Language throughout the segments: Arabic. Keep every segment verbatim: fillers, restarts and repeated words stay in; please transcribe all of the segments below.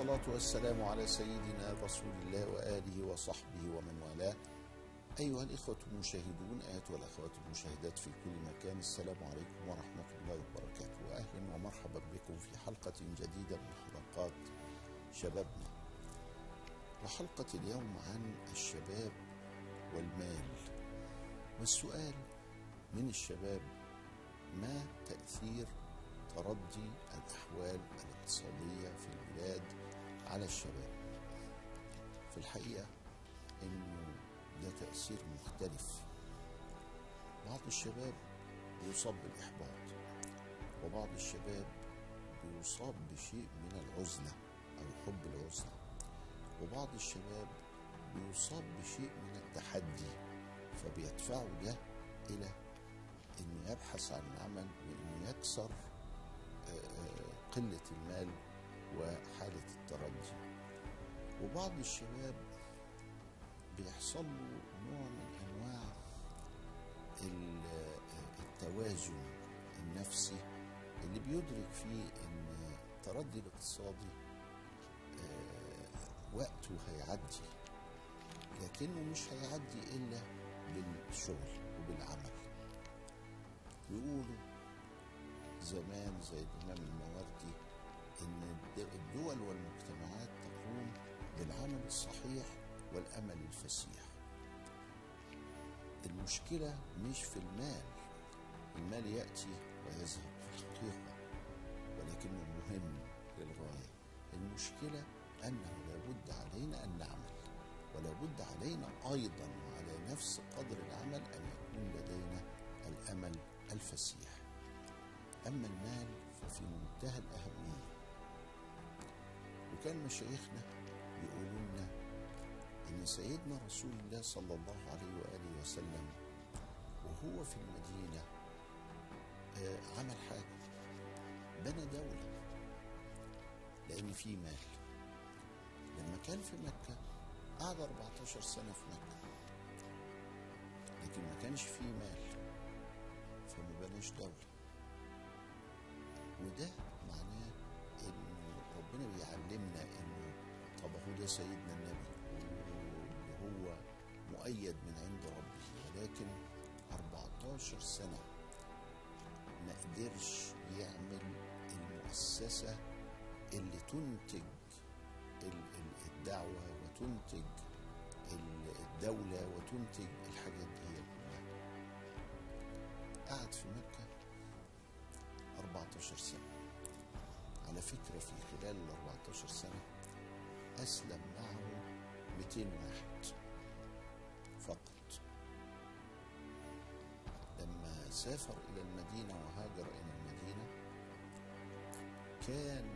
والصلاة والسلام على سيدنا رسول الله وآله وصحبه ومن والاه. أيها الإخوة المشاهدون، أيتها الأخوات المشاهدات في كل مكان، السلام عليكم ورحمة الله وبركاته، وأهلا ومرحبا بكم في حلقة جديدة من حلقات شبابنا. وحلقة اليوم عن الشباب والمال. والسؤال من الشباب: ما تأثير تردي الأحوال الاقتصادية في البلاد على الشباب؟ في الحقيقة إنه ده تأثير مختلف. بعض الشباب بيصاب بالإحباط، وبعض الشباب بيصاب بشيء من العزلة أو حب العزلة، وبعض الشباب بيصاب بشيء من التحدي، فبيدفعه ده إلى إنه يبحث عن عمل وإنه يكسر قلة المال وحالة التردي. وبعض الشباب بيحصل له نوع من أنواع التوازن النفسي اللي بيدرك فيه أن التردي الاقتصادي وقته هيعدي، لكنه مش هيعدي إلا بالشغل وبالعمل. يقولوا زمان زي الإمام الماوردي إن الدول والمجتمعات تقوم بالعمل الصحيح والأمل الفسيح. المشكلة مش في المال، المال يأتي ويذهب في الحقيقة ولكنه مهم للغاية. المشكلة أنه لابد علينا أن نعمل، ولابد علينا أيضا وعلى نفس قدر العمل أن يكون لدينا الأمل الفسيح. أما المال ففي منتهى الأهمية. وكان مشايخنا يقولوا لنا إن سيدنا رسول الله صلى الله عليه وآله وسلم وهو في المدينة عمل حاجة، بنى دولة، لأن في مال. لما كان في مكة قعد أربعتاشر سنة في مكة، لكن ما كانش فيه مال فما بناش دولة. وده معناه انه ربنا بيعلمنا انه طب هو ده سيدنا النبي واللي هو مؤيد من عند ربه، ولكن أربعتاشر سنة ما قدرش يعمل المؤسسة اللي تنتج الدعوة وتنتج الدولة وتنتج الحاجات دي كلها. قعد في مكة أربعتاشر سنة. على فكرة في خلال ال أربعتاشر سنة أسلم معه مئتين واحد فقط. لما سافر إلى المدينة وهاجر إلى المدينة كان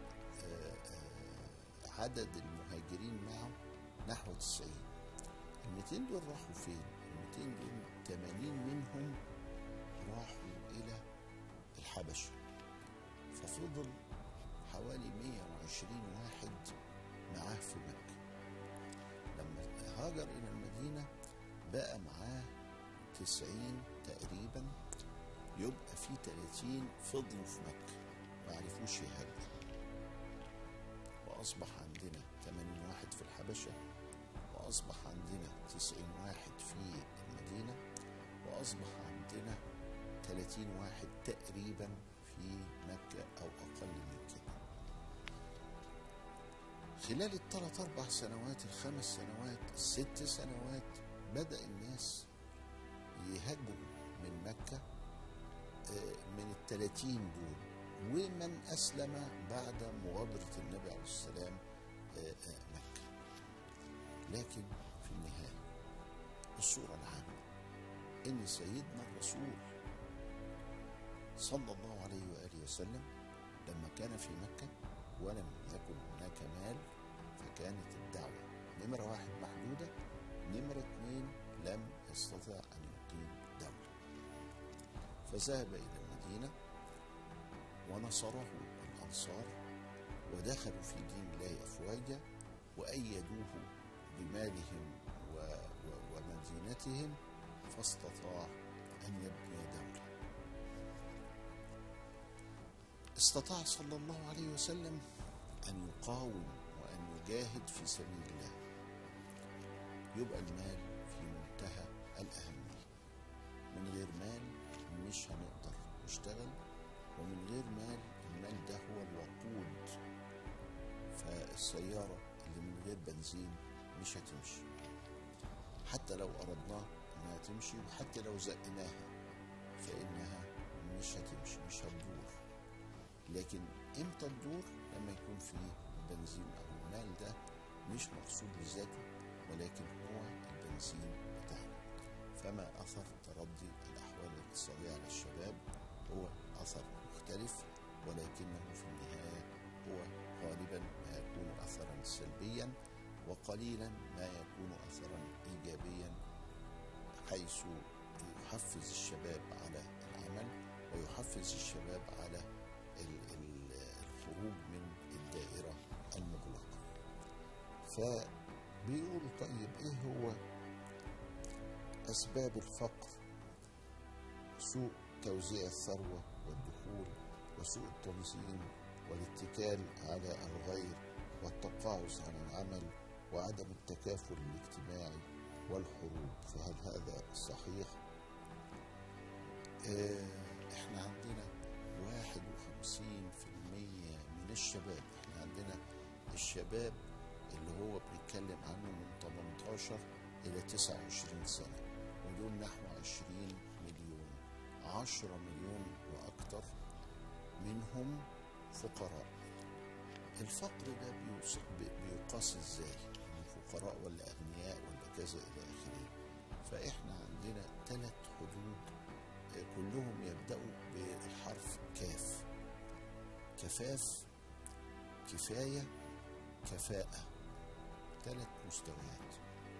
عدد المهاجرين معه نحو تسعين. المئتين دول راحوا فين؟ المئتين دول ثمانين منهم راحوا إلى الحبشة، ففضل حوالي مئة وعشرين واحد معاه في مكة. لما هاجر إلى المدينة بقى معاه تسعين تقريبا، يبقى في ثلاثين فضلوا في مكة ما عرفوش يهاجروا، وأصبح عندنا ثمانين واحد في الحبشة، وأصبح عندنا تسعين واحد في المدينة، وأصبح عندنا ثلاثين واحد تقريبا في مكة أو أقل من كده. خلال الثلاث أربع سنوات، الخمس سنوات، الست سنوات، بدأ الناس يهاجروا من مكة من الثلاثين دول، ومن أسلم بعد مغادرة النبي عليه السلام مكة. لكن في النهاية الصورة العامة إن سيدنا الرسول صلى الله عليه وآله وسلم لما كان في مكة ولم يكن هناك مال، فكانت الدعوة نمرة واحد محدودة، نمرة اثنين لم يستطع أن يقيم دولة. فذهب إلى المدينة ونصره الأنصار ودخلوا في دين الله أفواجا وأيدوه بمالهم ومدينتهم، فاستطاع أن يبني دولة. استطاع صلى الله عليه وسلم أن يقاوم جاهد في سبيل الله، يبقى المال في منتهى الأهمية. من غير مال مش هنقدر نشتغل، ومن غير مال، المال ده هو الوقود. فالسيارة اللي من غير بنزين مش هتمشي، حتى لو أردناها إنها تمشي، وحتى لو زقناها فإنها مش هتمشي، مش هتدور. لكن إمتى تدور؟ لما يكون فيه بنزين. أو المال ده مش مقصود بذاته، ولكن هو البنزين بتاعنا. فما أثر تردي الأحوال الاقتصادية على الشباب هو أثر مختلف، ولكنه في النهاية هو غالبا ما يكون أثرا سلبيا، وقليلا ما يكون أثرا إيجابيا، حيث يحفز الشباب على العمل، ويحفز الشباب على الخروج من الدائرة المغلقة. فبيقولوا طيب إيه هو أسباب الفقر؟ سوء توزيع الثروة والدخول، وسوء التنظيم، والاتكال على الغير، والتقاعس عن العمل، وعدم التكافل الاجتماعي، والحروب. فهل هذا صحيح؟ اه احنا عندنا واحد وخمسين في المية من الشباب، احنا عندنا الشباب اللي هو بنتكلم عنه من تمنتاشر إلى تسعة وعشرين سنة، ودول نحو عشرين مليون. عشرة مليون وأكثر منهم فقراء. الفقر ده بيقاس ازاي؟ فقراء ولا أغنياء ولا كذا إلى آخره. فإحنا عندنا ثلاث حدود كلهم يبدأوا بالحرف كاف: كفاف، كفاية، كفاءة. ثلاث مستويات.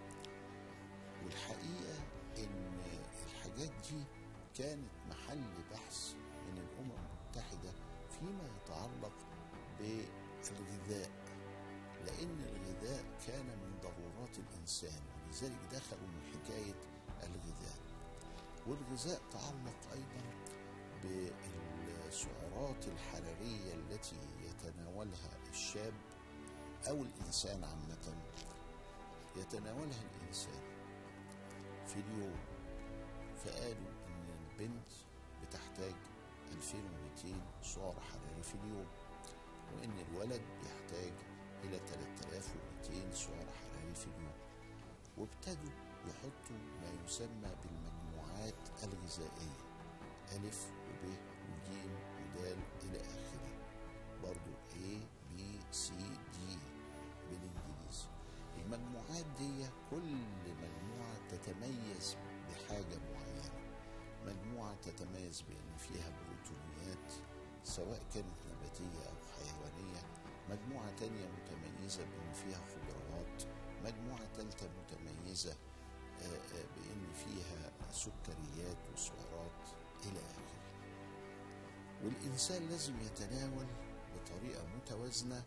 والحقيقة إن الحاجات دي كانت محل بحث من الأمم المتحدة فيما يتعلق بالغذاء، لأن الغذاء كان من ضرورات الإنسان، ولذلك دخلوا من حكاية الغذاء. والغذاء تعلق أيضا بالسعرات الحرارية التي يتناولها الشاب أو الإنسان عامة، يتناولها الإنسان في اليوم. فقالوا إن البنت بتحتاج ألفين ومئتين سعر حراري في اليوم، وإن الولد بيحتاج إلى ثلاثة آلاف ومئتين سعر حراري في اليوم. وابتدوا يحطوا ما يسمى بالمجموعات الغذائية: ألف وب وجيم ودال إلى آخره، برضو A B C D بالإنجليزي. المجموعات دي كل مجموعة تتميز بحاجة معينة. مجموعة تتميز بأن فيها بروتينيات سواء كانت نباتية أو حيوانية، مجموعة تانية متميزة بأن فيها خضروات، مجموعة ثالثة متميزة بأن فيها سكريات وسعرات إلى آخره. والإنسان لازم يتناول بطريقة متوازنة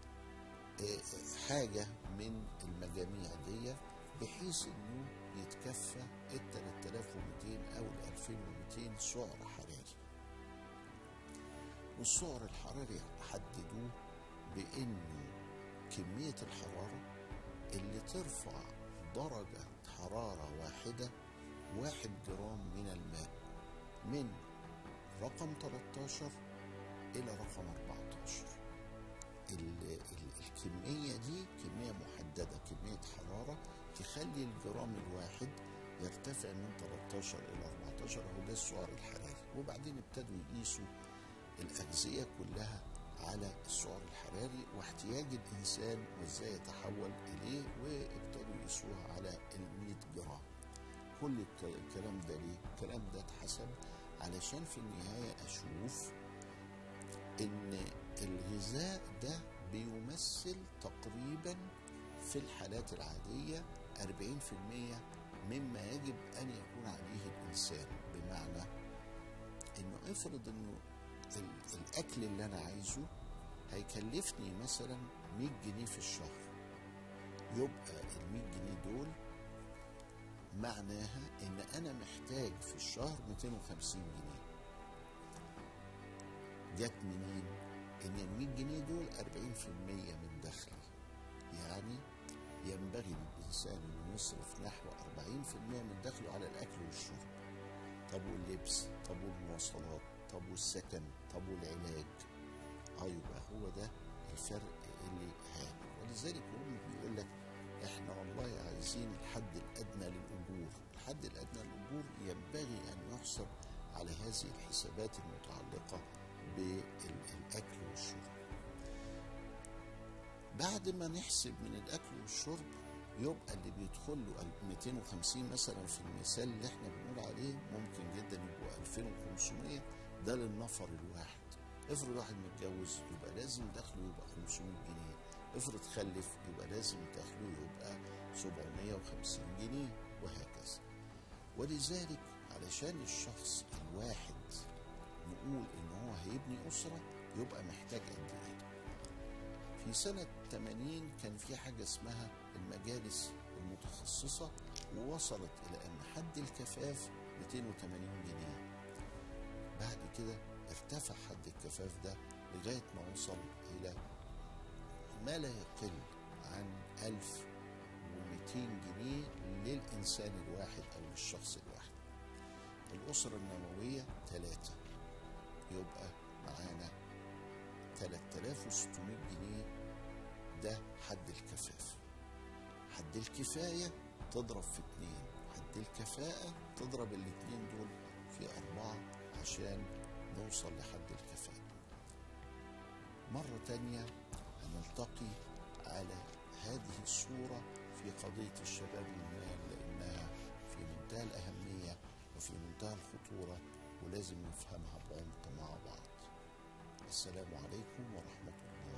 حاجة من المجاميع دي، بحيث أنه يتكفى ال ثلاثة آلاف ومئتين أو ال ألفين ومئتين سعر حراري. والسعر الحراري حددوه بأنه كمية الحرارة اللي ترفع درجة حرارة واحدة واحد جرام من الماء، من رقم ثلاثة عشر إلى رقم أربعة عشر. الكمية دي كمية محددة، كمية حرارة تخلي الجرام الواحد يرتفع من ثلاثة عشر إلى أربعة عشر، هو ده السعر الحراري. وبعدين ابتدوا يقيسوا الأغذية كلها على السعر الحراري واحتياج الإنسان وإزاي يتحول إليه، وابتدوا يقيسوها على المئة جرام. كل الكلام ده ليه؟ الكلام ده اتحسب علشان في النهاية أشوف إن الغذاء ده بيمثل تقريبا في الحالات العادية أربعين في المية مما يجب أن يكون عليه الإنسان. بمعنى إنه افرض إنه الأكل اللي أنا عايزه هيكلفني مثلا مئة جنيه في الشهر، يبقى ال مئة جنيه دول معناها إن أنا محتاج في الشهر مئتين وخمسين جنيه. جت منين؟ إن ال مئة جنيه دول أربعين في المية من دخلي، يعني ينبغي للإنسان أن يصرف نحو أربعين بالمئة من دخله على الأكل والشرب. طب واللبس، طب والمواصلات، طب والسكن، طب والعلاج. اه يبقى هو ده الفرق اللي هيعمل. ولذلك هم بيقول لك احنا والله عايزين الحد الأدنى للأجور. الحد الأدنى للأجور ينبغي أن يحسب على هذه الحسابات المتعلقة بالأكل والشرب. بعد ما نحسب من الأكل والشرب يبقى اللي بيدخل له مئتين وخمسين مثلا في المثال اللي احنا بنقول عليه، ممكن جدا يبقوا ألفين وخمسمائة، ده للنفر الواحد. افرض واحد متجوز يبقى لازم دخله يبقى خمسمائة جنيه، افرض خلف يبقى لازم دخله يبقى سبعمائة وخمسين جنيه، وهكذا. ولذلك علشان الشخص الواحد نقول ان هو هيبني أسرة يبقى محتاج قد ايه؟ في سنة ثمانين كان في حاجة اسمها المجالس المتخصصة، ووصلت إلى أن حد الكفاف مئتين وثمانين جنيه. بعد كده ارتفع حد الكفاف ده لغاية ما وصل إلى ما لا يقل عن ألف ومئتين جنيه للإنسان الواحد أو للشخص الواحد. الأسرة النموية ثلاثة، يبقى معانا ثلاثة آلاف وستمائة جنيه، ده حد الكفاف. حد الكفاية تضرب في اتنين، حد الكفاءة تضرب الاتنين دول في أربعة عشان نوصل لحد الكفاءة. مرة تانية هنلتقي على هذه الصورة في قضية الشباب المال، لأنها في منتهى الأهمية وفي منتهى الخطورة، ولازم نفهمها بعمق مع بعض. السلام عليكم ورحمة الله.